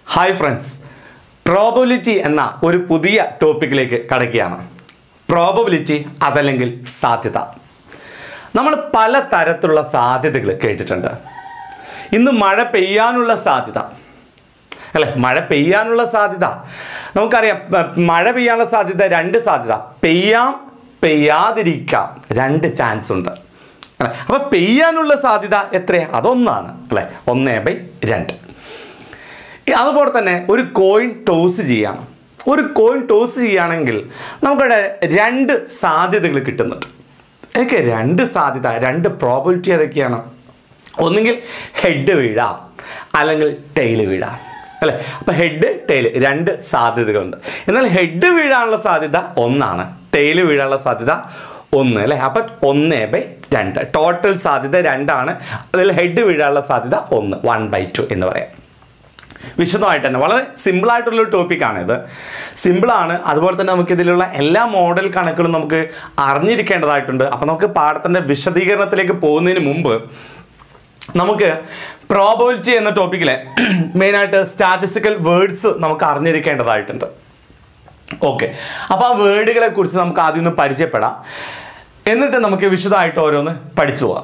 Hi friends, probability എന്ന ഒരു പുതിയ ടോപ്പിക്കിലേക്ക് കടക്കുകയാണ്. പ്രോബബിലിറ്റി അതല്ലെങ്കിൽ സാധ്യത. നമ്മൾ പല തരത്തിലുള്ള സാധ്യതകൾ കേട്ടിട്ടുണ്ട്. ഇന്ന് മഴ പെയ്യാനുള്ള സാധ്യത അല്ലേ? മഴ പെയ്യാനുള്ള സാധ്യത നമുക്കറിയാം. മഴ പെയ്യാനുള്ള സാധ്യത രണ്ട് സാധ്യത, പെയ്യാം പെയ്യാതിരിക്കാം, രണ്ട് ചാൻസ് ഉണ്ട് അല്ലേ? അപ്പോൾ പെയ്യാനുള്ള സാധ്യത എത്രയാണ്? അതൊന്നാണ് അല്ലേ, 1/2. അതുപോലെ തന്നെ ഒരു കോയിൻ ടോസ് ചെയ്യണം. ഒരു കോയിൻ ടോസ് ചെയ്യുകയാണെങ്കിൽ നമുക്കിവിടെ രണ്ട് സാധ്യതകൾ കിട്ടുന്നുണ്ട്. എനിക്ക് രണ്ട് സാധ്യത, രണ്ട് പ്രോബബിലിറ്റി ഏതൊക്കെയാണ്? ഒന്നുകിൽ ഹെഡ് വീഴാം അല്ലെങ്കിൽ ടെയിൽ വീഴാം അല്ലേ? അപ്പോൾ ഹെഡ് ടെയിൽ രണ്ട് സാധ്യതകളുണ്ട്. എന്നാൽ ഹെഡ് വീഴാനുള്ള സാധ്യത 1, ടെയിൽ വീഴാനുള്ള സാധ്യത 1 അല്ലേ? അപ്പം 1/2. ടോട്ടൽ സാധ്യത 2, അതിൽ ഹെഡ് വീഴാനുള്ള സാധ്യത 1/2 എന്ന് പറയാം. വിശദമായിട്ട് തന്നെ വളരെ സിമ്പിളായിട്ടുള്ളൊരു ടോപ്പിക്കാണിത്. സിമ്പിളാണ്. അതുപോലെ തന്നെ നമുക്ക് ഇതിലുള്ള എല്ലാ മോഡൽ കണക്കുകളും നമുക്ക് അറിഞ്ഞിരിക്കേണ്ടതായിട്ടുണ്ട്. അപ്പോൾ നമുക്ക് പാഠത്തിൻ്റെ വിശദീകരണത്തിലേക്ക് പോകുന്നതിന് മുമ്പ് നമുക്ക് പ്രോബബിലിറ്റി എന്ന ടോപ്പിക്കിലെ മെയിനായിട്ട് സ്റ്റാറ്റിസ്റ്റിക്കൽ വേർഡ്സ് നമുക്ക് അറിഞ്ഞിരിക്കേണ്ടതായിട്ടുണ്ട്. ഓക്കെ, അപ്പോൾ ആ വേർഡുകളെ കുറിച്ച് നമുക്ക് ആദ്യം ഒന്ന് പരിചയപ്പെടാം. എന്നിട്ട് നമുക്ക് വിശദമായിട്ട് ഓരോന്ന് പഠിച്ചു പോകാം.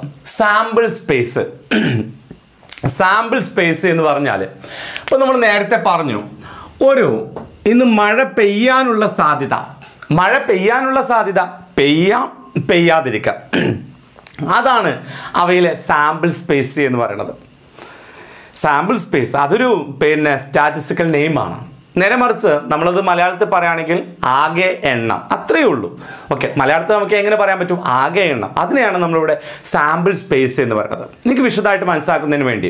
സാമ്പിൾ സ്പേസ് എന്ന് പറഞ്ഞാൽ ഇപ്പോൾ നമ്മൾ നേരത്തെ പറഞ്ഞു, ഇന്ന് മഴ പെയ്യാനുള്ള സാധ്യത പെയ്യാം പെയ്യാതിരിക്കാം, അതാണ് അവയിലെ സാമ്പിൾ സ്പേസ് എന്ന് പറയുന്നത്. സാമ്പിൾ സ്പേസ് അതൊരു സ്റ്റാറ്റിസ്റ്റിക്കൽ നെയിമാണ്. നേരെ മറിച്ച് നമ്മളത് മലയാളത്തിൽ പറയുകയാണെങ്കിൽ ആകെ എണ്ണം, അത്രയേ ഉള്ളൂ. ഓക്കെ, മലയാളത്തിൽ നമുക്ക് എങ്ങനെ പറയാൻ പറ്റും? ആകെ എണ്ണം. അതിനെയാണ് നമ്മളിവിടെ സാമ്പിൾ സ്പേസ് എന്ന് പറയുന്നത്. എനിക്ക് വിശദമായിട്ട് മനസ്സിലാക്കുന്നതിന് വേണ്ടി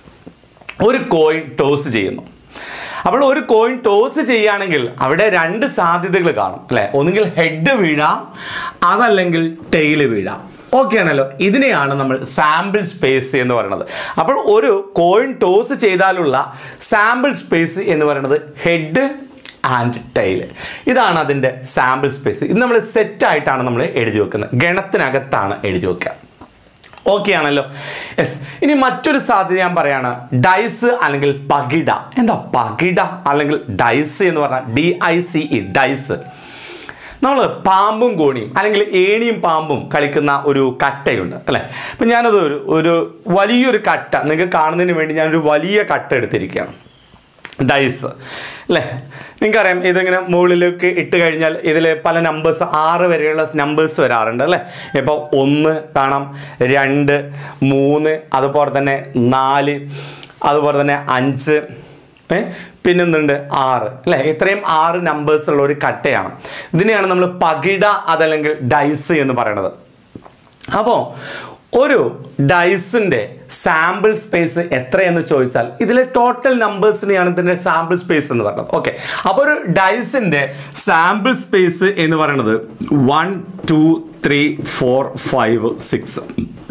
ഒരു കോയിൻ ടോസ് ചെയ്യുന്നു. അപ്പോൾ ഒരു കോയിൻ ടോസ് ചെയ്യുകയാണെങ്കിൽ അവിടെ രണ്ട് സാധ്യതകൾ കാണും അല്ലേ? ഒന്നുകിൽ ഹെഡ് വീഴാം, അതല്ലെങ്കിൽ ടെയിൽ വീഴാം. ഓക്കെ ആണല്ലോ? ഇതിനെയാണ് നമ്മൾ സാമ്പിൾ സ്പേസ് എന്ന് പറയുന്നത്. അപ്പോൾ ഒരു കോയിൻ ടോസ് ചെയ്താലുള്ള സാമ്പിൾ സ്പേസ് എന്ന് പറയുന്നത് ഹെഡ് ആൻഡ് ടെയിൽ. ഇതാണ് അതിൻ്റെ സാമ്പിൾ സ്പേസ്. ഇത് നമ്മൾ സെറ്റായിട്ടാണ് നമ്മൾ എഴുതി വെക്കുന്നത്, ഗണത്തിനകത്താണ് എഴുതി വെക്കുക. ഓക്കെ ആണല്ലോ? യെസ്. ഇനി മറ്റൊരു സാധ്യത ഞാൻ പറയാണ്, ഡൈസ് അല്ലെങ്കിൽ പകിട. എന്താ പകിട അല്ലെങ്കിൽ ഡൈസ് എന്ന് പറഞ്ഞാൽ? DICE, dice. നമ്മൾ പാമ്പും കോണിയും അല്ലെങ്കിൽ ഏണിയും പാമ്പും കളിക്കുന്ന ഒരു കട്ടയുണ്ട് അല്ലേ? അപ്പം ഞാനത് ഒരു വലിയൊരു കട്ട നിങ്ങൾക്ക് കാണുന്നതിന് വേണ്ടി ഞാനൊരു വലിയ കട്ട എടുത്തിരിക്കുകയാണ്, ഡൈസ് അല്ലേ? നിങ്ങൾക്കറിയാം, ഇതിങ്ങനെ മുകളിലേക്ക് ഇട്ട് കഴിഞ്ഞാൽ ഇതിൽ പല നമ്പേഴ്സ് 6 വരെയുള്ള നമ്പേഴ്സ് വരാറുണ്ട് അല്ലേ? ഇപ്പോൾ 1 കാണാം, 2, 3, അതുപോലെ തന്നെ 4, അതുപോലെ തന്നെ 5, പിന്നെന്തുണ്ട് 6 അല്ലേ? ഇത്രയും 6 നമ്പേഴ്സ് ഉള്ള ഒരു കട്ടയാണ്. ഇതിനെയാണ് നമ്മൾ പകിട അതല്ലെങ്കിൽ ഡൈസ് എന്ന് പറയുന്നത്. അപ്പോൾ ഒരു ഡൈസിൻ്റെ സാമ്പിൾ സ്പേസ് എത്രയെന്ന് ചോദിച്ചാൽ ഇതിലെ ടോട്ടൽ നമ്പേഴ്സിനെയാണ് ഇതിൻ്റെ സാമ്പിൾ സ്പേസ് എന്ന് പറയുന്നത്. ഓക്കെ, അപ്പോൾ ഒരു ഡൈസിൻ്റെ സാമ്പിൾ സ്പേസ് എന്ന് പറയുന്നത് 1, 2, 3, 4, 5, 6.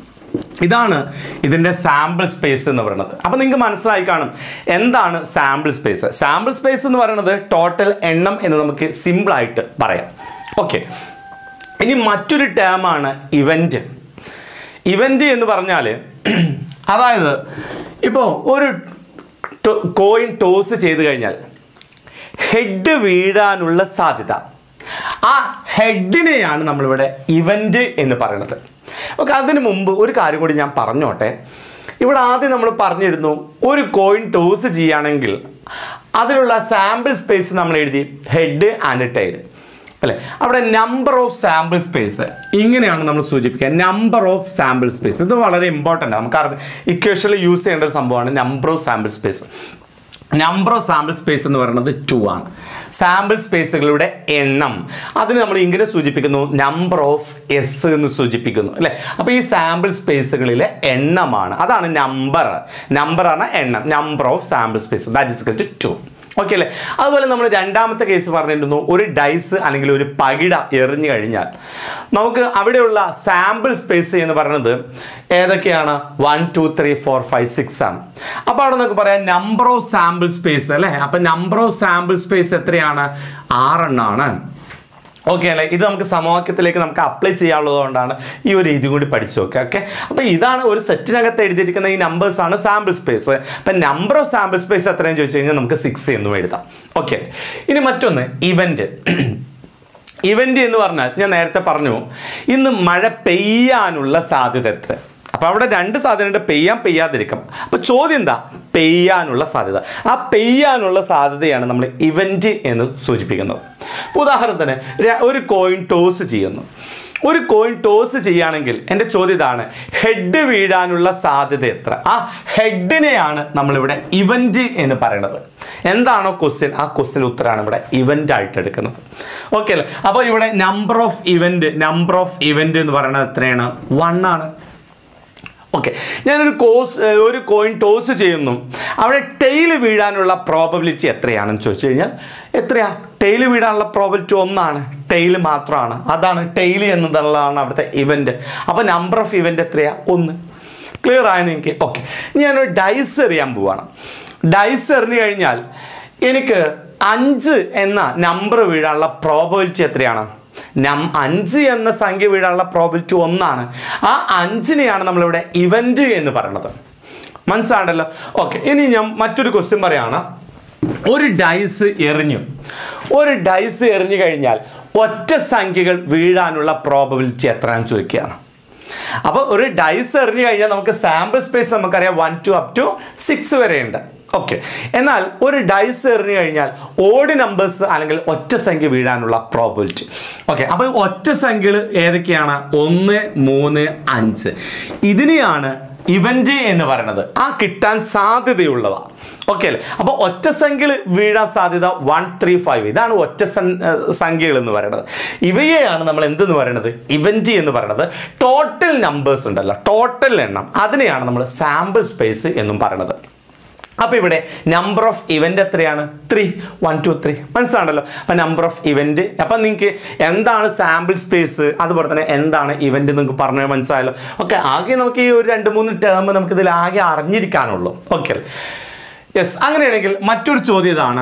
ഇതാണ് ഇതിൻ്റെ സാമ്പിൾ സ്പേസ് എന്ന് പറയുന്നത്. അപ്പോൾ നിങ്ങൾക്ക് മനസ്സിലായി കാണും എന്താണ് സാമ്പിൾ സ്പേസ്. സാമ്പിൾ സ്പേസ് എന്ന് പറയുന്നത് ടോട്ടൽ എണ്ണം എന്ന് നമുക്ക് സിമ്പിളായിട്ട് പറയാം. ഓക്കെ, ഇനി മറ്റൊരു ടേമാണ് ഇവൻ്റ്. ഇവൻ്റ് എന്ന് പറഞ്ഞാൽ അതായത് ഇപ്പോൾ ഒരു കോയിൻ ടോസ് ചെയ്ത് കഴിഞ്ഞാൽ ഹെഡ് വീഴാനുള്ള സാധ്യത, ആ ഹെഡിനെയാണ് നമ്മളിവിടെ ഇവൻ്റ് എന്ന് പറയുന്നത്. ഓക്കെ, അതിന് മുമ്പ് ഒരു കാര്യം കൂടി ഞാൻ പറഞ്ഞോട്ടെ. ഇവിടെ ആദ്യം നമ്മൾ പറഞ്ഞിരുന്നു, ഒരു കോയിൻ ടോസ് ചെയ്യുകയാണെങ്കിൽ അതിലുള്ള സാമ്പിൾ സ്പേസ് നമ്മൾ എഴുതി ഹെഡ് ആൻഡ് ടെയിൽ അല്ലേ? അവിടെ നമ്പർ ഓഫ് സാമ്പിൾ സ്പേസ് ഇങ്ങനെയാണ് നമ്മൾ സൂചിപ്പിക്കുക, നമ്പർ ഓഫ് സാമ്പിൾ സ്പേസ്. ഇത് വളരെ ഇമ്പോർട്ടൻ്റ് ആണ്, നമുക്ക് ഇക്വേഷനിൽ യൂസ് ചെയ്യേണ്ട ഒരു സംഭവമാണ് number of sample space. Number of sample space എന്ന് പറയുന്നത് 2 ആണ്. സാമ്പിൾ സ്പേസുകളുടെ എണ്ണം അതിന് നമ്മൾ ഇങ്ങനെ സൂചിപ്പിക്കുന്നു, നമ്പർ ഓഫ് എസ് എന്ന് സൂചിപ്പിക്കുന്നു അല്ലേ? അപ്പോൾ ഈ സാമ്പിൾ സ്പേസുകളിലെ എണ്ണമാണ്, അതാണ് നമ്പറാണ് എണ്ണം, number of sample space that is equal to 2. Okay അല്ലേ? അതുപോലെ നമ്മൾ രണ്ടാമത്തെ കേസ് പറഞ്ഞിരുന്നു, ഒരു ഡൈസ് അല്ലെങ്കിൽ ഒരു പകിട എറിഞ്ഞു കഴിഞ്ഞാൽ നമുക്ക് അവിടെയുള്ള സാമ്പിൾ സ്പേസ് എന്ന് പറയുന്നത് ഏതൊക്കെയാണ്? 1, 2, 3, 4, 5, 6 ആണ്. അപ്പോൾ അവിടെ നമുക്ക് പറയാം നമ്പർ ഓഫ് സാമ്പിൾ സ്പേസ് അല്ലേ? അപ്പം നമ്പർ ഓഫ് സാമ്പിൾ സ്പേസ് എത്രയാണ്? 6 എണ്ണമാണ്. ഓക്കെ അല്ലേ? ഇത് നമുക്ക് സമവാക്യത്തിലേക്ക് നമുക്ക് അപ്ലൈ ചെയ്യാനുള്ളതുകൊണ്ടാണ് ഈ ഒരു രീതി കൂടി പഠിച്ചു നോക്കുക. ഓക്കെ, അപ്പോൾ ഇതാണ് ഒരു സെറ്റിനകത്ത് എഴുതിയിരിക്കുന്ന ഈ നമ്പേഴ്സാണ് സാമ്പിൾ സ്പേസ്. അപ്പം നമ്പർ ഓഫ് സാമ്പിൾ സ്പേസ് എത്രയെന്ന് ചോദിച്ചു കഴിഞ്ഞാൽ നമുക്ക് 6 എന്നും എഴുതാം. ഓക്കെ, ഇനി മറ്റൊന്ന് ഇവൻറ്റ്. ഇവൻറ്റ് എന്ന് പറഞ്ഞാൽ ഞാൻ നേരത്തെ പറഞ്ഞു ഇന്ന് മഴ പെയ്യാനുള്ള സാധ്യത എത്ര. അപ്പോൾ അവിടെ രണ്ട് സാധ്യതയുണ്ട്, പെയ്യാതിരിക്കാം. അപ്പോൾ ചോദ്യം എന്താ? പെയ്യാനുള്ള സാധ്യത. ആ പെയ്യാനുള്ള സാധ്യതയാണ് നമ്മൾ ഇവൻറ്റ് എന്ന് സൂചിപ്പിക്കുന്നത്. ഉദാഹരണത്തിന് ഒരു കോയിൻ ടോസ് ചെയ്യുന്നു. ഒരു കോയിൻ ടോസ് ചെയ്യുകയാണെങ്കിൽ എൻ്റെ ചോദ്യം ഇതാണ്, ഹെഡ് വീഴാനുള്ള സാധ്യത എത്ര? ആ ഹെഡിനെയാണ് നമ്മളിവിടെ ഇവൻറ്റ് എന്ന് പറയുന്നത്. എന്താണോ ക്വസ്റ്റ്യൻ, ആ ക്വസ്റ്റ്യൻ ഉത്തരമാണ് ഇവിടെ ഇവൻ്റ് ആയിട്ട് എടുക്കുന്നത്. ഓക്കെ അല്ലേ? അപ്പോൾ ഇവിടെ നമ്പർ ഓഫ് ഇവൻറ്റ് എന്ന് പറയുന്നത് എത്രയാണ്? 1 ആണ്. ഓക്കെ, ഞാനൊരു കോയിൻ ടോസ് ചെയ്യുന്നു. അവിടെ ടെയിൽ വീഴാനുള്ള പ്രോബബിലിറ്റി എത്രയാണെന്ന് ചോദിച്ചു കഴിഞ്ഞാൽ എത്രയാ? ടെയിൽ വീഴാനുള്ള പ്രോബബിലിറ്റി 1 ആണ്. ടെയിൽ മാത്രമാണ്, അതാണ് ടെയിൽ എന്നുള്ളതാണ് അവിടുത്തെ ഇവൻറ്റ്. അപ്പോൾ നമ്പർ ഓഫ് ഇവൻറ്റ് എത്രയാ? 1. ക്ലിയർ ആയെന്ന് എനിക്ക്. ഓക്കെ, ഞാനൊരു ഡൈസ് എറിയാൻ പോവാണ്. ഡൈസ് എറിഞ്ഞു കഴിഞ്ഞാൽ എനിക്ക് 5 എന്ന നമ്പർ വീഴാനുള്ള പ്രോബബിലിറ്റി എത്രയാണ്? 5 എന്ന സംഖ്യ വീഴാനുള്ള പ്രോബബിലിറ്റി 1 ആണ്. ആ 5നെയാണ് നമ്മളിവിടെ ഇവൻറ്റ് എന്ന് പറയുന്നത്. മനസ്സിലാണല്ലോ? ഓക്കെ, ഇനി ഞാൻ മറ്റൊരു ക്വസ്റ്റ്യൻ പറയാണ്. ഒരു ഡൈസ് എറിഞ്ഞു കഴിഞ്ഞാൽ ഒറ്റ സംഖ്യകൾ വീഴാനുള്ള പ്രോബബിലിറ്റി എത്രയാണെന്ന് ചോദിക്കുകയാണ്. അപ്പോൾ ഒരു ഡൈസ് എറിഞ്ഞു കഴിഞ്ഞാൽ നമുക്ക് സാമ്പിൾ സ്പേസ് നമുക്കറിയാം 1 to up to 6 വരെയുണ്ട്. ഓക്കെ, എന്നാൽ ഒരു ഡൈസ് എറിഞ്ഞു കഴിഞ്ഞാൽ ഓഡ് നമ്പേഴ്സ് അല്ലെങ്കിൽ ഒറ്റ സംഖ്യ വീഴാനുള്ള പ്രോബബിലിറ്റി. ഓക്കെ, അപ്പോൾ ഒറ്റ സംഖ്യകൾ ഏതൊക്കെയാണ്? 1, 3, 5. ഇതിനെയാണ് ഇവൻറ്റ് എന്ന് പറയുന്നത്. ആ കിട്ടാൻ സാധ്യതയുള്ളവ. ഓക്കെ അല്ലേ? അപ്പോൾ ഒറ്റ സംഖ്യകൾ വീഴാൻ സാധ്യത 1, 3, 5. ഇതാണ് ഒറ്റ സംഖ്യകൾ എന്ന് പറയുന്നത്. ഇവയെയാണ് നമ്മൾ എന്തെന്ന് പറയുന്നത്? ഇവൻറ്റ് എന്ന് പറയുന്നത്. ടോട്ടൽ നമ്പേഴ്സ് ഉണ്ടല്ലോ, ടോട്ടൽ എണ്ണം, അതിനെയാണ് നമ്മൾ സാമ്പിൾ സ്പേസ് എന്നും പറയുന്നത്. അപ്പോൾ ഇവിടെ നമ്പർ ഓഫ് ഇവൻറ്റ് എത്രയാണ്? 3. 1, 2, 3. മനസ്സിലാണല്ലോ? അപ്പോൾ നമ്പർ ഓഫ് ഇവൻറ്റ്. അപ്പം നിങ്ങൾക്ക് എന്താണ് സാമ്പിൾ സ്പേസ്, അതുപോലെ തന്നെ എന്താണ് ഇവൻറ്റ് നിങ്ങൾക്ക് പറഞ്ഞാൽ മനസ്സിലായല്ലോ. ഓക്കെ, ആകെ നമുക്ക് ഈ ഒരു 2-3 ടേം നമുക്കിതിൽ ആകെ അറിഞ്ഞിരിക്കാനുള്ളൂ. Okay, yes. അങ്ങനെയാണെങ്കിൽ മറ്റൊരു ചോദ്യം ഇതാണ്,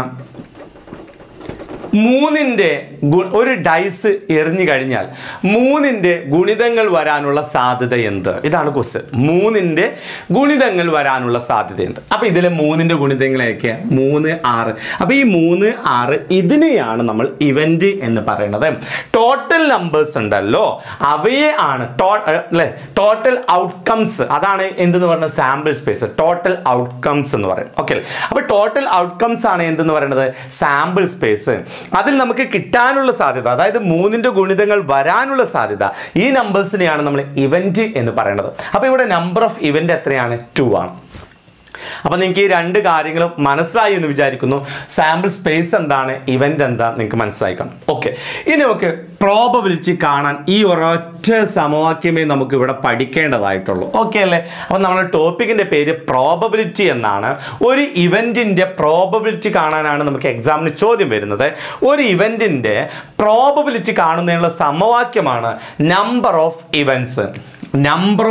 3ന്റെ ഒരു ഡൈസ് എറിഞ്ഞു കഴിഞ്ഞാൽ 3ന്റെ ഗുണിതങ്ങൾ വരാനുള്ള സാധ്യത എന്ത്? ഇതാണ് ക്വസ്റ്റ്യൻ. 3ന്റെ ഗുണിതങ്ങൾ വരാനുള്ള സാധ്യത എന്ത്? അപ്പോൾ ഇതിലെ 3ന്റെ ഗുണിതങ്ങളൊക്കെ 3, 6. അപ്പോൾ ഈ 3, 6 ഇതിനെയാണ് നമ്മൾ ഇവൻറ്റ് എന്ന് പറയുന്നത്. ടോട്ടൽ നമ്പേഴ്സ് ഉണ്ടല്ലോ, അവയെ ആണ് അല്ലേ ടോട്ടൽ ഔട്ട്കംസ്. അതാണ് എന്തെന്ന് പറയുന്നത്? Sample space. ടോട്ടൽ ഔട്ട്കംസ് എന്ന് പറയും. ഓക്കെ, അപ്പോൾ ടോട്ടൽ ഔട്ട്കംസ് ആണ് എന്തെന്ന് പറയുന്നത്? Sample space. അതിൽ നമുക്ക് കിട്ടാനുള്ള സാധ്യത, അതായത് 3ന്റെ ഗുണിതങ്ങൾ വരാനുള്ള സാധ്യത, ഈ നമ്പേഴ്സിനെയാണ് നമ്മൾ ഇവൻറ്റ് എന്ന് പറയുന്നത്. അപ്പോൾ ഇവിടെ നമ്പർ ഓഫ് ഇവൻറ്റ് എത്രയാണ്? 2 ആണ്. അപ്പോൾ നിങ്ങൾക്ക് ഈ രണ്ട് കാര്യങ്ങളും മനസ്സിലായി എന്ന് വിചാരിക്കുന്നു. സാമ്പിൾ സ്പേസ് എന്താണ്, ഇവൻറ്റ് എന്താ നിങ്ങൾക്ക് മനസ്സിലായിക്കണം. ഓക്കെ, ഇനി നമുക്ക് പ്രോബബിലിറ്റി കാണാൻ ഈ ഒരൊറ്റ സമവാക്യമേ നമുക്ക് ഇവിടെ പഠിക്കേണ്ടതായിട്ടുള്ളൂ. ഓക്കെ അല്ലേ? അപ്പോൾ നമ്മുടെ ടോപ്പിക്കിൻ്റെ പേര് പ്രോബബിലിറ്റി എന്നാണ്. ഒരു ഇവൻറ്റിൻ്റെ പ്രോബബിലിറ്റി കാണാനാണ് നമുക്ക് എക്സാമിന് ചോദ്യം വരുന്നത്. ഒരു ഇവൻറ്റിൻ്റെ പ്രോബബിലിറ്റി കാണുന്നതിനുള്ള സമവാക്യമാണ് number of events. Number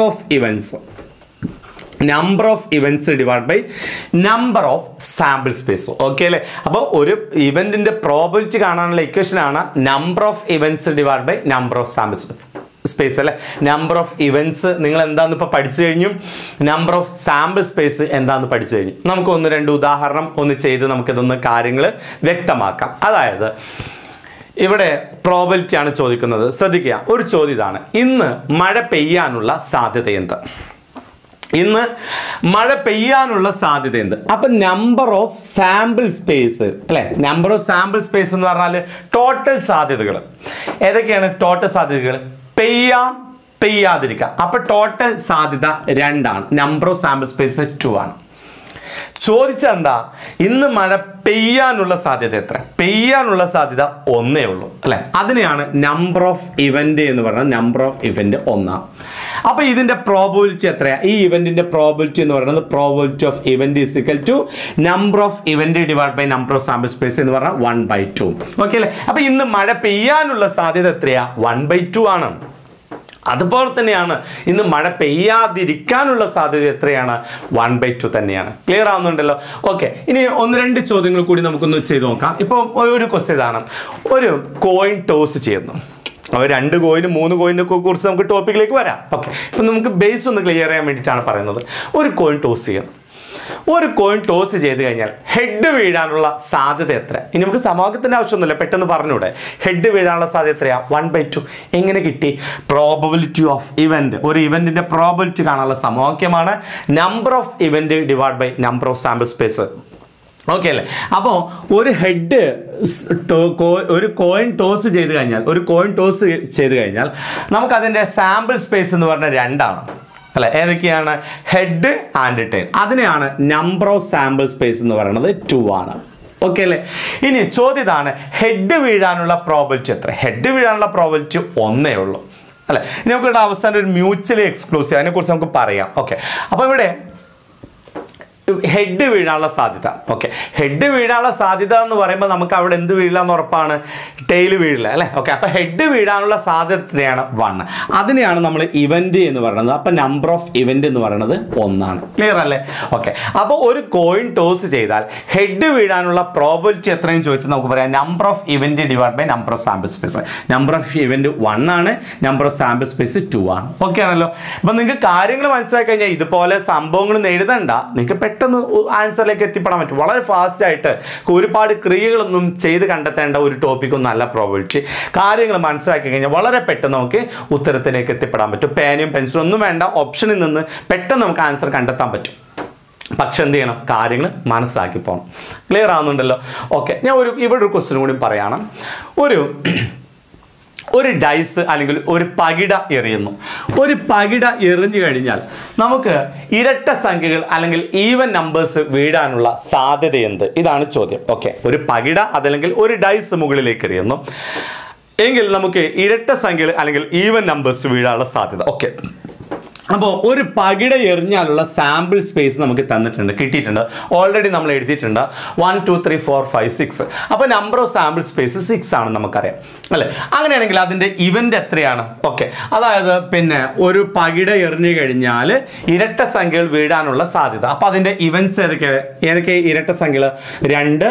of events divide by number of sample space. Okay അല്ലേ? അപ്പോൾ ഒരു ഇവൻറ്റിൻ്റെ പ്രോബബിലിറ്റി കാണാനുള്ള ഇക്വേഷനാണ് number of events divide by number of sample space അല്ലേ. നമ്പർ ഓഫ് ഇവൻറ്റ്സ് നിങ്ങൾ എന്താണെന്ന് ഇപ്പോൾ പഠിച്ചു കഴിഞ്ഞു. നമ്പർ ഓഫ് സാമ്പിൾ സ്പേസ് എന്താണെന്ന് പഠിച്ചു കഴിഞ്ഞു. നമുക്ക് 1-2 ഉദാഹരണം ചെയ്ത് നമുക്കിതൊന്ന് കാര്യങ്ങൾ വ്യക്തമാക്കാം. അതായത് ഇവിടെ പ്രോബബിലിറ്റി ആണ് ചോദിക്കുന്നത്. ശ്രദ്ധിക്കുക, ഒരു ചോദ്യം ഇതാണ്, ഇന്ന് മഴ പെയ്യാനുള്ള സാധ്യത എന്ത്? ഇന്ന് മഴ പെയ്യാനുള്ള സാധ്യത എന്ത്? അപ്പം നമ്പർ ഓഫ് സാമ്പിൾ സ്പേസ് അല്ലേ. നമ്പർ ഓഫ് സാമ്പിൾ സ്പേസ് എന്ന് പറഞ്ഞാൽ ടോട്ടൽ സാധ്യതകൾ ഏതൊക്കെയാണ്? ടോട്ടൽ സാധ്യതകൾ പെയ്യാം, പെയ്യാതിരിക്കാം. അപ്പം ടോട്ടൽ സാധ്യത 2 ആണ്. നമ്പർ ഓഫ് സാമ്പിൾ സ്പേസ് 2 ആണ്. ചോദിച്ചെന്താ? ഇന്ന് മഴ പെയ്യാനുള്ള സാധ്യത എത്ര? പെയ്യാനുള്ള സാധ്യത 1 ഉള്ളൂ അല്ലെ. അതിനെയാണ് നമ്പർ ഓഫ് ഇവന്റ് എന്ന് പറയുന്നത്. Number of event 1. അപ്പൊ ഇതിന്റെ പ്രോബബിലിറ്റി എത്രയാ? ഈ ഇവന്റിന്റെ പ്രോബബിലിറ്റി എന്ന് പറയുന്നത് probability of event is equal to number of event divide by number of sample space എന്ന് പറഞ്ഞാൽ 1/2. ഓക്കെ അല്ലേ? അപ്പൊ ഇന്ന് മഴ പെയ്യാനുള്ള സാധ്യത എത്രയാ? 1/2 ആണ്. അതുപോലെ തന്നെയാണ് ഇന്ന് മഴ പെയ്യാതിരിക്കാനുള്ള സാധ്യത എത്രയാണ്? 1/2 തന്നെയാണ്. ക്ലിയർ ആവുന്നുണ്ടല്ലോ? ഓക്കെ, ഇനി 1-2 ചോദ്യങ്ങൾ കൂടി നമുക്കൊന്ന് ചെയ്ത് നോക്കാം. ഇപ്പോൾ ഒരു ക്വസ്റ്റ്യൻ ഇതാണ്, ഒരു കോയിൻ ടോസ് ചെയ്യുന്നു. 2 കോയിനും 3 കോയിനെ കുറിച്ച് നമുക്ക് ടോപ്പിക്കിലേക്ക് വരാം. ഓക്കെ, ഇപ്പം നമുക്ക് ബേസ് ഒന്ന് ക്ലിയർ ചെയ്യാൻ വേണ്ടിയിട്ടാണ് പറയുന്നത്. ഒരു കോയിൻ ടോസ് ചെയ്യുന്നു. ഒരു കോയിൻ ടോസ് ചെയ്ത് കഴിഞ്ഞാൽ ഹെഡ് വീഴാനുള്ള സാധ്യത എത്ര? ഇനി നമുക്ക് സമവാക്യത്തിൻ്റെ ആവശ്യമൊന്നുമില്ല, പെട്ടെന്ന് പറഞ്ഞൂടെ. ഹെഡ് വീഴാനുള്ള സാധ്യത എത്രയാണ്? 1/2. എങ്ങനെ കിട്ടി? Probability of event. ഒരു ഇവന്റിന്റെ പ്രോബബിലിറ്റി കാണാനുള്ള സമവാക്യമാണ് number of event divide by number of sample space. Okay അല്ലേ? അപ്പോൾ ഒരു ഹെഡ് ഒരു കോയിൻ ടോസ് ചെയ്ത് കഴിഞ്ഞാൽ നമുക്കതിൻ്റെ സാമ്പിൾ സ്പേസ് എന്ന് പറഞ്ഞാൽ 2 അല്ലെ? ഏതൊക്കെയാണ്? Head and tail. അതിനെയാണ് നമ്പർ ഓഫ് സാമ്പിൾ സ്പേസ് എന്ന് പറയുന്നത് 2 ആണ്. ഓക്കെ അല്ലേ? ഇനി ചോദ്യം ഇതാണ്, ഹെഡ് വീഴാനുള്ള പ്രോബബിലിറ്റി എത്ര? ഹെഡ് വീഴാനുള്ള പ്രോബബിലിറ്റി 1 ഉള്ളൂ അല്ലെ? ഇനി നമുക്ക് ഇവിടെ അവസാനം ഒരു മ്യൂച്വലി എക്സ്ക്ലൂസീവ്, അതിനെക്കുറിച്ച് നമുക്ക് പറയാം. ഓക്കെ, അപ്പോൾ ഇവിടെ ഹെഡ് വീഴാനുള്ള സാധ്യത. ഓക്കെ, ഹെഡ് വീഴാനുള്ള സാധ്യത എന്ന് പറയുമ്പോൾ നമുക്ക് അവിടെ എന്ത് വീഴില്ല എന്ന് ഉറപ്പാണ്? ടെയിൽ വീഴില്ല അല്ലേ? ഓക്കെ, അപ്പോൾ ഹെഡ് വീഴാനുള്ള സാധ്യത എത്രയാണ്? 1. അതിനെയാണ് നമ്മൾ ഇവന്റ് എന്ന് പറയുന്നത്. അപ്പോൾ നമ്പർ ഓഫ് ഇവന്റ് എന്ന് പറയുന്നത് 1 ആണ്. ക്ലിയർ അല്ലേ? ഓക്കെ, അപ്പോൾ ഒരു കോയിൻ ടോസ് ചെയ്താൽ ഹെഡ് വീഴാനുള്ള പ്രോബബിലിറ്റി എത്രയെന്ന് ചോദിച്ചാൽ നമുക്ക് പറയാം number of event divide by number of sample space. Number of event 1 ആണ്, നമ്പർ ഓഫ് സാമ്പിൾ സ്പേസ് 2 ആണ്. ഓക്കെ ആണല്ലോ? അപ്പം നിങ്ങൾക്ക് കാര്യങ്ങൾ മനസ്സിലാക്കി കഴിഞ്ഞാൽ ഇതുപോലെ സംഭവങ്ങളൊന്നും എഴുതണ്ട, നിങ്ങൾക്ക് പെട്ടെന്ന് ആൻസറിലേക്ക് എത്തിപ്പെടാൻ പറ്റും. വളരെ ഫാസ്റ്റ് ആയിട്ട് ഒരുപാട് ക്രിയകളൊന്നും ചെയ്ത് കണ്ടെത്തേണ്ട ഒരു ടോപ്പിക്കൊന്നും അല്ല പ്രോബബിലിറ്റി. കാര്യങ്ങൾ മനസ്സിലാക്കി കഴിഞ്ഞാൽ വളരെ പെട്ടെന്ന് നമുക്ക് ഉത്തരത്തിലേക്ക് എത്തിപ്പെടാൻ പറ്റും. പേനയും പെൻസിലും ഒന്നും വേണ്ട, ഓപ്ഷനിൽ നിന്ന് പെട്ടെന്ന് നമുക്ക് ആൻസർ കണ്ടെത്താൻ പറ്റും. പക്ഷെ എന്ത് ചെയ്യണം? കാര്യങ്ങൾ മനസ്സിലാക്കി പോകണം. ക്ലിയർ ആവുന്നുണ്ടല്ലോ? ഓക്കെ, ഞാൻ ഇവിടെ ഒരു ക്വസ്റ്റ്യൻ കൂടി പറയണം. ഒരു ഡൈസ് അല്ലെങ്കിൽ ഒരു പകിട എറിയുന്നു. ഒരു പകിട എറിഞ്ഞു കഴിഞ്ഞാൽ നമുക്ക് ഇരട്ട സംഖ്യകൾ അല്ലെങ്കിൽ ഈവൻ നമ്പേഴ്സ് വീഴാനുള്ള സാധ്യത എന്ത്? ഇതാണ് ചോദ്യം. ഓക്കെ, ഒരു പകിട അതല്ലെങ്കിൽ ഒരു ഡൈസ് മുകളിലേക്ക് എറിയുന്നു എങ്കിൽ നമുക്ക് ഇരട്ട സംഖ്യകൾ അല്ലെങ്കിൽ ഈവൻ നമ്പേഴ്സ് വീഴാനുള്ള സാധ്യത. ഓക്കെ, അപ്പോൾ ഒരു പകിട എറിഞ്ഞാലുള്ള സാമ്പിൾ സ്പേസ് നമുക്ക് തന്നിട്ടുണ്ട്, കിട്ടിയിട്ടുണ്ട്. ഓൾറെഡി നമ്മൾ എഴുതിയിട്ടുണ്ട് 1 2 3 4 5 6. അപ്പോൾ നമ്പർ ഓഫ് സാമ്പിൾ സ്പേസ് 6 ആണെന്ന് നമുക്കറിയാം അല്ലേ? അങ്ങനെയാണെങ്കിൽ അതിൻ്റെ ഇവൻ്റ് എത്രയാണ്? ഓക്കെ, അതായത് പിന്നെ ഒരു പകിട എറിഞ്ഞു കഴിഞ്ഞാൽ ഇരട്ട സംഖ്യകൾ വീഴാനുള്ള സാധ്യത. അപ്പോൾ അതിൻ്റെ ഇവൻറ്റ്സ് ഏതൊക്കെ ഇരട്ട സംഖ്യകൾ? 2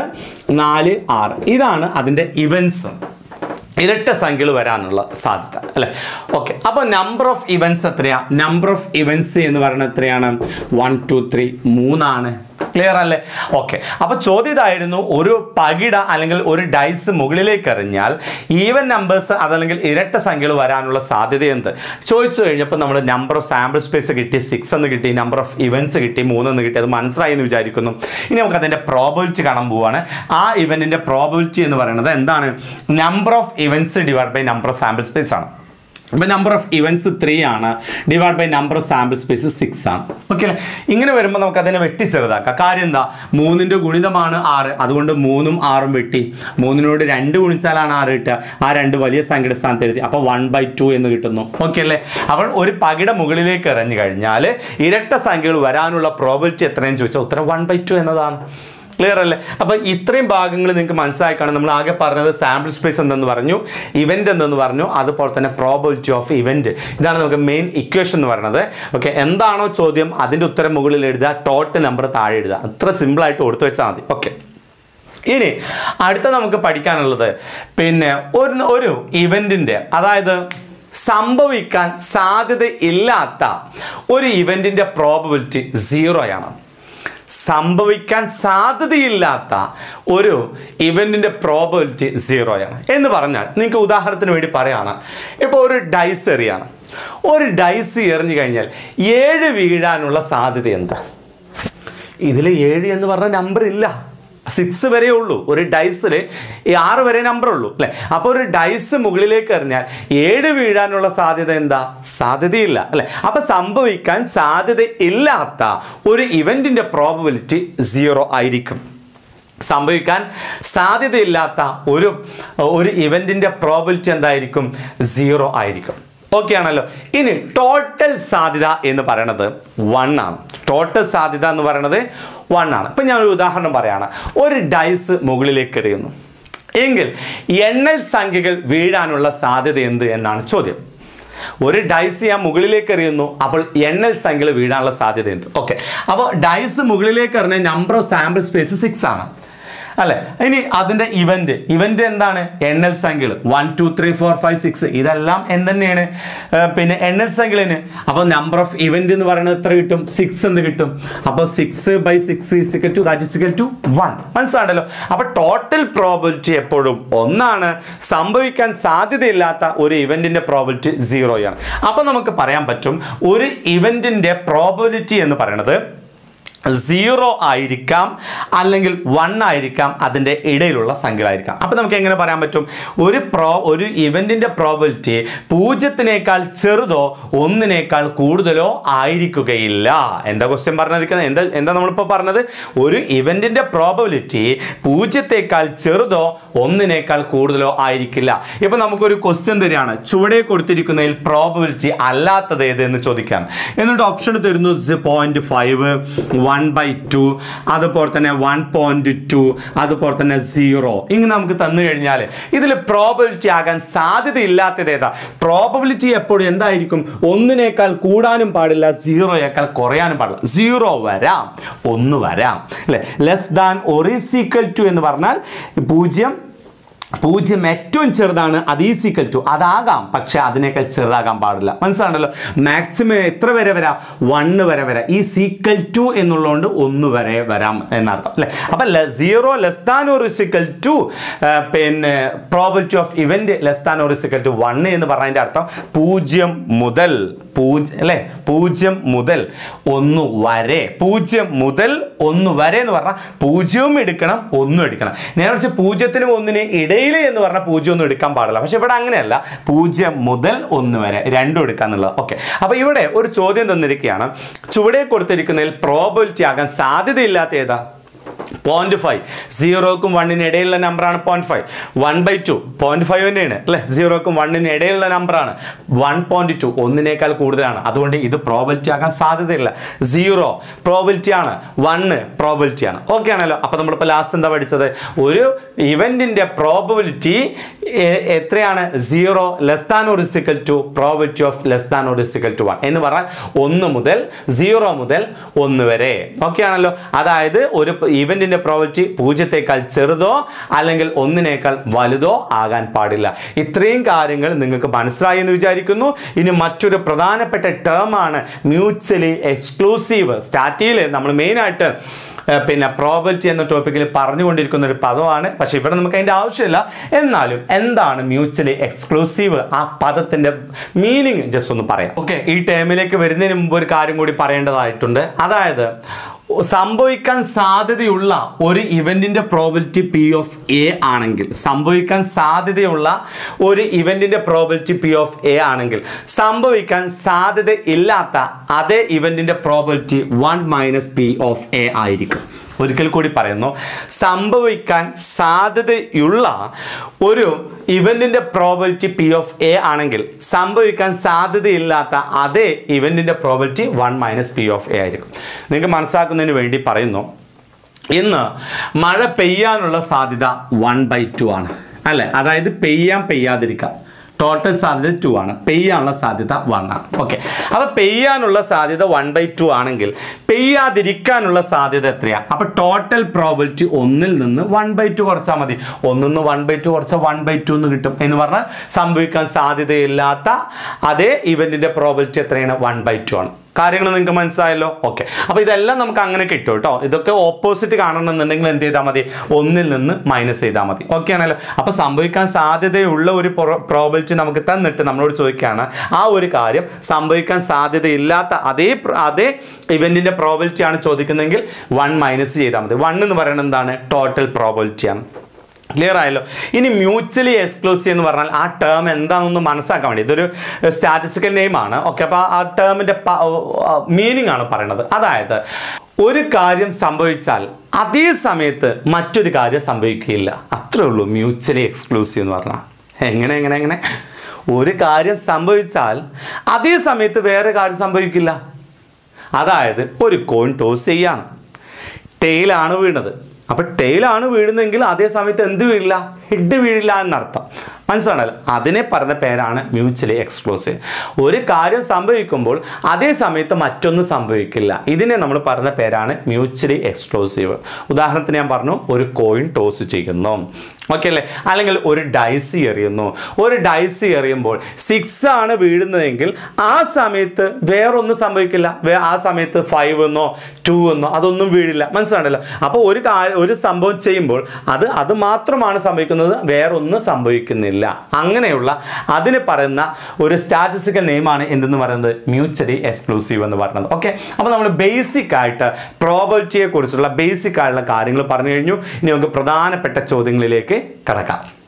4 6. ഇതാണ് അതിൻ്റെ ഇവൻറ്റ്സ്, ഇരട്ട സംഖ്യകൾ വരാനുള്ള സാധ്യത അല്ലേ? ഓക്കെ, അപ്പോൾ നമ്പർ ഓഫ് ഇവൻറ്റ്സ് എത്രയാണ്? നമ്പർ ഓഫ് ഇവൻറ്റ്സ് എന്ന് പറയുന്നത് എത്രയാണ്? 1 2 3 3 ആണ്. ക്ലിയർ അല്ലേ? ഓക്കെ, അപ്പോൾ ചോദ്യം ഇതായിരുന്നു, ഒരു പകിട അല്ലെങ്കിൽ ഒരു ഡൈസ് മുകളിലേക്ക് എറിഞ്ഞാൽ ഈവൻ നമ്പേഴ്സ് അതല്ലെങ്കിൽ ഇരട്ട സംഖ്യകൾ വരാനുള്ള സാധ്യത എന്ത് ചോദിച്ചു കഴിഞ്ഞപ്പോൾ നമ്മൾ നമ്പർ ഓഫ് സാമ്പിൾ സ്പേസ് കിട്ടി, 6 എന്ന് കിട്ടി, നമ്പർ ഓഫ് ഇവൻറ്റ്സ് കിട്ടി, 3 എന്ന് കിട്ടി. അത് മനസ്സിലായി എന്ന് വിചാരിക്കുന്നു. ഇനി നമുക്ക് അതിൻ്റെ പ്രോബബിലിറ്റി കാണാൻ പോവുകയാണ്. ആ ഇവൻറ്റിൻ്റെ പ്രോബബിലിറ്റി എന്ന് പറയുന്നത് എന്താണ്? Number of events divide by number of sample space ആണ്. അപ്പോൾ നമ്പർ ഓഫ് ഇവൻറ്റ്സ് 3 ആണ്, divide by number of sample space 6 ആണ്. ഓക്കെ അല്ലേ? ഇങ്ങനെ വരുമ്പോൾ നമുക്ക് അതിനെ വെട്ടിച്ചെറുതാക്കാം. കാര്യം എന്താ? 3ൻ്റെ ഗുണിതമാണ് 6, അതുകൊണ്ട് 3ഉം 6ഉം വെട്ടി. 3നോട് 2 ഗുണിച്ചാലാണ് 6 കിട്ടുക. ആ 2 വലിയ സംഖ്യയുടെ സ്ഥാനത്ത് എഴുതി. അപ്പോൾ 1/2 എന്ന് കിട്ടുന്നു. ഓക്കെ അല്ലേ? അപ്പോൾ ഒരു പകിട മുകളിലേക്ക് എറിഞ്ഞു കഴിഞ്ഞാൽ ഇരട്ട സംഖ്യകൾ വരാനുള്ള പ്രോബബിലിറ്റി എത്രയെന്ന് ചോദിച്ചാൽ ഉത്തരം 1/2 എന്നതാണ്. ക്ലിയർ അല്ലേ? അപ്പോൾ ഇത്രയും ഭാഗങ്ങൾ നിങ്ങൾക്ക് മനസ്സിലാക്കാണ്. നമ്മൾ ആകെ പറഞ്ഞത് സാമ്പിൾ സ്പേസ് എന്തെന്ന് പറഞ്ഞു, ഇവൻ്റ് എന്തെന്ന് പറഞ്ഞു, അതുപോലെ തന്നെ പ്രോബബിലിറ്റി ഓഫ് ഇവൻറ്റ്. ഇതാണ് നമുക്ക് മെയിൻ ഇക്വേഷൻ എന്ന് പറയുന്നത്. ഓക്കെ, എന്താണോ ചോദ്യം അതിൻ്റെ ഉത്തരം മുകളിൽ എഴുതുക, ടോട്ടൽ നമ്പർ താഴെ എഴുതുക. അത്ര സിമ്പിളായിട്ട് കൊടുത്തു വെച്ചാൽ മതി. ഓക്കെ, ഇനി അടുത്ത നമുക്ക് പഠിക്കാനുള്ളത് പിന്നെ ഒരു ഇവൻറ്റിൻ്റെ, അതായത് സംഭവിക്കാൻ സാധ്യതയില്ലാത്ത ഒരു ഇവൻറ്റിൻ്റെ പ്രോബബിലിറ്റി 0 ആണ്. സംഭവിക്കാൻ സാധ്യതയില്ലാത്ത ഒരു ഇവൻറ്റിൻ്റെ പ്രോബബിലിറ്റി 0 ആണ് എന്ന് പറഞ്ഞാൽ, നിങ്ങൾക്ക് ഉദാഹരണത്തിന് വേണ്ടി പറയുകയാണ്, ഇപ്പോൾ ഒരു ഡൈസ് എറിയാണ്. ഒരു ഡൈസ് എറിഞ്ഞു കഴിഞ്ഞാൽ 7 വീഴാനുള്ള സാധ്യത എന്താ? ഇതിൽ 7 എന്ന് പറഞ്ഞ നമ്പർ ഇല്ല, 6 വരെ ഉള്ളൂ. ഒരു ഡൈസിൽ 6 വരെ നമ്പർ ഉള്ളൂ അല്ലേ? അപ്പോൾ ഒരു ഡൈസ് മുകളിലേക്ക് എറിഞ്ഞാൽ 7 വീഴാനുള്ള സാധ്യത എന്താ? സാധ്യതയില്ല അല്ലേ? അപ്പോൾ സംഭവിക്കാൻ സാധ്യതയില്ലാത്ത ഒരു ഇവൻറ്റിൻ്റെ പ്രോബബിലിറ്റി 0 ആയിരിക്കും. സംഭവിക്കാൻ സാധ്യതയില്ലാത്ത ഒരു ഇവൻറ്റിൻ്റെ പ്രോബബിലിറ്റി എന്തായിരിക്കും? 0 ആയിരിക്കും. ഓക്കെ ആണല്ലോ? ഇനി ടോട്ടൽ സാധ്യത എന്ന് പറയുന്നത് 1 ആണ്. ടോട്ടൽ സാധ്യത എന്ന് പറയുന്നത് 1 ആണ്. ഇപ്പം ഞാനൊരു ഉദാഹരണം പറയുകയാണ്. ഒരു ഡൈസ് മുകളിലേക്ക് എറിയുന്നു എങ്കിൽ എണ്ണൽ സംഖ്യകൾ വീഴാനുള്ള സാധ്യത എന്ത് എന്നാണ് ചോദ്യം. ഒരു ഡൈസ് ഞാൻ മുകളിലേക്ക് എറിയുന്നു, അപ്പോൾ എണ്ണൽ സംഖ്യകൾ വീഴാനുള്ള സാധ്യതയുണ്ട്. ഓക്കെ, അപ്പോൾ ഡൈസ് മുകളിലേക്ക് എറിഞ്ഞ നമ്പർ ഓഫ് സാമ്പിൾ സ്പേസ് 6 ആണ് അല്ലെ. ഇനി അതിന്റെ ഇവന്റ് എന്താണ്? എണ്ണൽ സംഖ്യകൾ 1 2 3 4 5 6 ഇതെല്ലാം എന്തെന്നെയാണ്? പിന്നെ എണ്ണൽ സംഖ്യകളാണ്. അപ്പോൾ നമ്പർ ഓഫ് ഇവന്റ് എന്ന് പറയുന്നത് എത്ര കിട്ടും? 6 എന്ന് കിട്ടും. അപ്പോൾ 6/6 that is equal to 1. മനസ്സിലാണല്ലോ. അപ്പോൾ ടോട്ടൽ പ്രോബബിലിറ്റി എപ്പോഴും 1 ആണ്. സംഭവിക്കാൻ സാധ്യതയില്ലാത്ത ഒരു ഇവന്റിന്റെ പ്രോബബിലിറ്റി 0 ആണ്. അപ്പോൾ നമുക്ക് പറയാൻ പറ്റും ഒരു ഇവന്റിന്റെ പ്രോബബിലിറ്റി എന്ന് പറയുന്നത് 0 ആയിരിക്കാം, അല്ലെങ്കിൽ 1 ആയിരിക്കാം, അതിൻ്റെ ഇടയിലുള്ള സംഖ്യകളായിരിക്കാം. അപ്പോൾ നമുക്ക് എങ്ങനെ പറയാൻ പറ്റും? ഒരു ഇവന്റിന്റെ പ്രോബബിലിറ്റി 0-നേക്കാൾ ചെറുതോ 1-നേക്കാൾ കൂടുതലോ ആയിരിക്കുകയില്ല. എന്താ ക്വസ്റ്റ്യൻ പറഞ്ഞിരിക്കുന്നത്? എന്താ നമ്മളിപ്പോൾ പറഞ്ഞത്? ഒരു ഇവന്റിന്റെ പ്രോബബിലിറ്റി 0-ത്തേക്കാൾ ചെറുതോ 1-നേക്കാൾ കൂടുതലോ ആയിരിക്കില്ല. ഇപ്പൊ നമുക്കൊരു ക്വസ്റ്റ്യൻ തരികയാണ്, ചുവടെ കൊടുത്തിരിക്കുന്നതിൽ പ്രോബബിലിറ്റി അല്ലാത്തത് ഏത് എന്ന് ചോദിക്കാം. എന്നിട്ട് ഓപ്ഷൻ തരുന്നു 0.5, 1/2, അതുപോലെ തന്നെ 1.2, അതുപോലെ തന്നെ 0. ഇങ്ങനെ നമുക്ക് തന്നു കഴിഞ്ഞാൽ ഇതിൽ പ്രോബബിലിറ്റി ആകാൻ സാധ്യതയില്ലാത്തത് ഏതാ? പ്രോബബിലിറ്റി എപ്പോഴും എന്തായിരിക്കും? 1-നേക്കാൾ കൂടാനും പാടില്ല, 0-യേക്കാൾ കുറയാനും പാടില്ല. 0 വരാം, 1 വരാം അല്ലെ. Less than or is equal to എന്ന് പറഞ്ഞാൽ 0 ഏറ്റവും ചെറുതാണ്, അത് ഈസ് ഈക്വൽ ടു അതാകാം, പക്ഷെ അതിനേക്കാൾ ചെറുതാകാൻ പാടില്ല. മനസ്സിലാണല്ലോ. മാക്സിമം എത്ര വരെ വരാം? 1 വരെ വരാം. ഈ ഈക്വൽ ടു എന്നുള്ളതുകൊണ്ട് 1 വരെ വരാം എന്നർത്ഥം അല്ലെ. അപ്പൊ 0 less than or is equal to പിന്നെ probability of event less than or is equal to 1 എന്ന് പറഞ്ഞതിന്റെ അർത്ഥം 0 മുതൽ 0 മുതൽ 1 വരെ. 0 മുതൽ 1 വരെ എന്ന് പറഞ്ഞാൽ 0 എടുക്കണം, 1 എടുക്കണം. നേരെ മറിച്ച് 0-നും 1-നും ഇടയിൽ എന്ന് പറഞ്ഞാൽ 0 ഒന്നും എടുക്കാൻ പാടില്ല. പക്ഷെ ഇവിടെ അങ്ങനെയല്ല, 0 മുതൽ 1 വരെ രണ്ടും എടുക്കാന്നുള്ളത്. ഓക്കെ, അപ്പൊ ഇവിടെ ഒരു ചോദ്യം തന്നിരിക്കുകയാണ്, ചുവടെ കൊടുത്തിരിക്കുന്നതിൽ പ്രോബബിലിറ്റി ആകാൻ സാധ്യതയില്ലാത്ത ഏതാ? 0.5. 0-ക്കും 1-നും ഇടയിലുള്ള നമ്പറാണ് 0.5. 1/2 0.5 തന്നെയാണ് അല്ലെ. 0-ക്കും 1-നും ഇടയിലുള്ള നമ്പറാണ് 1.2, 1-നേക്കാൾ കൂടുതലാണ്. അതുകൊണ്ട് ഇത് പ്രോബബിലിറ്റി ആകാൻ സാധ്യതയില്ല. 0 പ്രോബബിലിറ്റി ആണ്, 1 പ്രോബബിലിറ്റി ആണ്. ഓക്കെ ആണല്ലോ. അപ്പൊ നമ്മളിപ്പോൾ ലാസ്റ്റ് എന്താ പഠിച്ചത്? ഒരു ഇവന്റിന്റെ പ്രോബബിലിറ്റി എത്രയാണ്? 0 less than or is equal to probability of less than or is equal to 1 എന്ന് പറഞ്ഞാൽ 0 മുതൽ 1 വരെ. ഓക്കെ ആണല്ലോ. അതായത് ഒരു ഇവന്റിന്റെ പ്രോബബിലിറ്റി 0-ത്തേക്കാൾ ചെറുതോ അല്ലെങ്കിൽ 1-നേക്കാൾ വലുതോ ആകാൻ പാടില്ല. ഇത്രയും കാര്യങ്ങൾ നിങ്ങൾക്ക് മനസ്സിലായി എന്ന് വിചാരിക്കുന്നു. ഇനി മറ്റൊരു പ്രധാനപ്പെട്ട ടേം ആണ് മ്യൂച്വലി എക്സ്ക്ലൂസീവ്. സ്റ്റാറ്റിയിൽ നമ്മൾ മെയിനായിട്ട് പിന്നെ പ്രോബബിലിറ്റി എന്ന ടോപ്പിക്കിൽ പറഞ്ഞുകൊണ്ടിരിക്കുന്ന ഒരു പദമാണ്. പക്ഷെ ഇവിടെ നമുക്ക് അതിൻ്റെ ആവശ്യമില്ല. എന്നാലും എന്താണ് മ്യൂച്വലി എക്സ്ക്ലൂസീവ്? ആ പദത്തിന്റെ മീനിങ് ജസ്റ്റ് ഒന്ന് പറയാം. ഓക്കെ, ഈ ടേമിലേക്ക് വരുന്നതിന് മുമ്പ് ഒരു കാര്യം കൂടി പറയേണ്ടതായിട്ടുണ്ട്. അതായത് സംഭവിക്കാൻ സാധ്യതയുള്ള ഒരു ഇവന്റിന്റെ പ്രോബബിലിറ്റി P of A ആണെങ്കിൽ, സംഭവിക്കാൻ സാധ്യതയുള്ള ഒരു ഇവന്റിന്റെ പ്രോബബിലിറ്റി P of A ആണെങ്കിൽ, സംഭവിക്കാൻ സാധ്യത ഇല്ലാത്ത അതേ ഇവന്റിന്റെ പ്രോബബിലിറ്റി 1 - P of A ആയിരിക്കും. ഒരിക്കൽ കൂടി പറയുന്നു, സംഭവിക്കാൻ സാധ്യതയുള്ള ഒരു ഇവന്റിന്റെ പ്രോബബിലിറ്റി P of A ആണെങ്കിൽ, സംഭവിക്കാൻ സാധ്യതയില്ലാത്ത അതേ ഇവന്റിന്റെ പ്രോബബിലിറ്റി 1 - P of A ആയിരിക്കും. നിങ്ങൾക്ക് മനസ്സിലാക്കുന്നതിന് വേണ്ടി പറയുന്നു, ഇന്ന് മഴ പെയ്യാനുള്ള സാധ്യത 1/2 ആണ് അല്ലെ. അതായത് പെയ്യാതിരിക്കാം. ടോട്ടൽ സാധ്യത 2 ആണ്, പെയ്യാനുള്ള സാധ്യത 1 ആണ്. ഓക്കെ, അപ്പോൾ പെയ്യാനുള്ള സാധ്യത 1/2 ആണെങ്കിൽ പെയ്യാതിരിക്കാനുള്ള സാധ്യത എത്രയാണ്? അപ്പോൾ ടോട്ടൽ പ്രോബബിലിറ്റി 1-ൽ നിന്ന് 1/2 കുറച്ചാൽ മതി. 1-ൽ നിന്ന് 1/2 കുറച്ചാൽ 1/2 എന്ന് കിട്ടും. എന്ന് പറഞ്ഞാൽ സംഭവിക്കാൻ സാധ്യതയില്ലാത്ത അതേ ഇവന്റിന്റെ പ്രോബബിലിറ്റി എത്രയാണ്? 1/2 ആണ്. കാര്യങ്ങൾ നിങ്ങൾക്ക് മനസ്സിലായല്ലോ. ഓക്കെ, അപ്പോൾ ഇതെല്ലാം നമുക്ക് അങ്ങനെ കിട്ടും കേട്ടോ. ഇതൊക്കെ ഓപ്പോസിറ്റ് കാണണമെന്നുണ്ടെങ്കിൽ എന്ത് ചെയ്താൽ മതി? 1-ൽ നിന്ന് മൈനസ് ചെയ്താൽ മതി. ഓക്കെ ആണല്ലോ. അപ്പോൾ സംഭവിക്കാൻ സാധ്യതയുള്ള ഒരു പ്രോബബിലിറ്റി നമുക്ക് തന്നിട്ട് നമ്മളോട് ചോദിക്കുകയാണ്, ആ ഒരു കാര്യം സംഭവിക്കാൻ സാധ്യതയില്ലാത്ത അതേ ഇവന്റിന്റെ പ്രോബബിലിറ്റി ആണ് ചോദിക്കുന്നതെങ്കിൽ 1 മൈനസ് ചെയ്താൽ മതി. 1 എന്ന് പറയുന്നത് എന്താണ്? ടോട്ടൽ പ്രോബബിലിറ്റിയാണ്. ക്ലിയർ ആയല്ലോ. ഇനി മ്യൂച്വലി എക്സ്ക്ലൂസീവ് എന്ന് പറഞ്ഞാൽ ആ ടേം എന്താണെന്ന് മനസ്സിലാക്കാൻ വേണ്ടി, ഇതൊരു സ്റ്റാറ്റിസ്റ്റിക്കൽ നെയിം ആണ്. ഓക്കെ, അപ്പോൾ ആ ടേമിൻ്റെ മീനിങ് ആണ് പറയുന്നത്. അതായത് ഒരു കാര്യം സംഭവിച്ചാൽ അതേ സമയത്ത് മറ്റൊരു കാര്യം സംഭവിക്കുകയില്ല. അത്രേ ഉള്ളൂ മ്യൂച്വലി എക്സ്ക്ലൂസീവ് എന്ന് പറഞ്ഞാൽ. എങ്ങനെ ഒരു കാര്യം സംഭവിച്ചാൽ അതേ സമയത്ത് വേറെ കാര്യം സംഭവിക്കില്ല. അതായത് ഒരു കോയിൻ ടോസ് ചെയ്യാണ്, ടെയിലാണ് വീണത്. അപ്പോൾ ടെയിലാണ് വീഴുന്നെങ്കിൽ അതേ സമയത്ത് എന്ത് വീഴില്ല? ഹെഡ് വീഴില്ല എന്നർത്ഥം. മനസ്സിലാണല്ലോ, അതിനെ പറഞ്ഞ പേരാണ് മ്യൂച്വലി എക്സ്ക്ലൂസീവ്. ഒരു കാര്യം സംഭവിക്കുമ്പോൾ അതേ സമയത്ത് മറ്റൊന്നും സംഭവിക്കില്ല, ഇതിനെ നമ്മൾ പറഞ്ഞ പേരാണ് മ്യൂച്വലി എക്സ്ക്ലൂസീവ്. ഉദാഹരണത്തിന് ഞാൻ പറഞ്ഞു, ഒരു കോയിൻ ടോസ് ചെയ്യുന്നു, ഓക്കെ അല്ലേ, അല്ലെങ്കിൽ ഒരു ഡൈസ് എറിയുന്നു. ഒരു ഡൈസ് എറിയുമ്പോൾ 6 ആണ് വീഴുന്നതെങ്കിൽ ആ സമയത്ത് വേറൊന്നും സംഭവിക്കില്ല, ആ സമയത്ത് 5 എന്നോ 2 എന്നോ അതൊന്നും വീഴില്ല. മനസ്സിലാണല്ലോ. അപ്പോൾ ഒരു സംഭവം ചെയ്യുമ്പോൾ അത് മാത്രമാണ് സംഭവിക്കുന്നത്, വേറൊന്നും സംഭവിക്കുന്നില്ല. അങ്ങനെയുള്ള അതിന് പറയുന്ന ഒരു സ്റ്റാറ്റിസ്റ്റിക്കൽ നെയിമാണ് എന്തെന്ന് പറയുന്നത്, മ്യൂച്വലി എക്സ്ക്ലൂസീവ് എന്ന് പറയുന്നത്. ഓക്കെ, അപ്പോൾ നമ്മൾ ബേസിക് ആയിട്ട് പ്രോബബിലിറ്റിയെ കുറിച്ചുള്ള ബേസിക് ആയിട്ടുള്ള കാര്യങ്ങൾ പറഞ്ഞു കഴിഞ്ഞു. ഇനി നമുക്ക് പ്രധാനപ്പെട്ട ചോദ്യങ്ങളിലേക്ക് കടക്കാം.